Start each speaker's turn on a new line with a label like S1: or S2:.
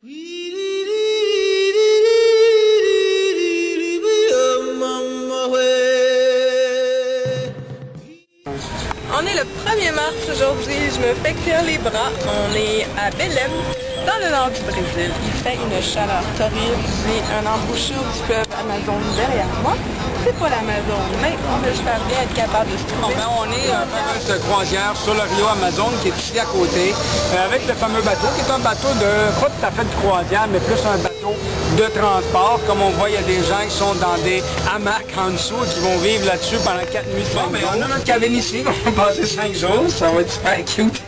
S1: On est le 1er mars aujourd'hui, je me fais cuire les bras. On est à Belém, dans le nord du Brésil. Il fait une chaleur torride. J'ai un embouchure du fleuve Amazon derrière moi. C'est pas l'Amazon, mais on espère bien être capable de se trouver.
S2: On est un fameuse croisière sur le Rio Amazon qui est ici à côté, avec le fameux bateau qui est un bateau pas tout à fait de croisière, mais plus un bateau de transport. Comme on voit, il y a des gens qui sont dans des hamacs en dessous et qui vont vivre là-dessus pendant 4 nuits. Bon, mais on a notre cabine ici, on va passer 5 jours, ça va être super cute.